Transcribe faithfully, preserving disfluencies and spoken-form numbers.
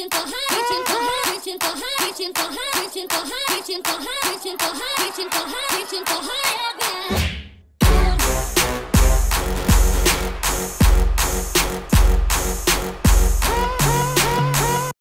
reaching for high, reaching for high, reaching for high, reaching for high, reaching for high, reaching for high, reaching for high, reaching for high, reaching for high again.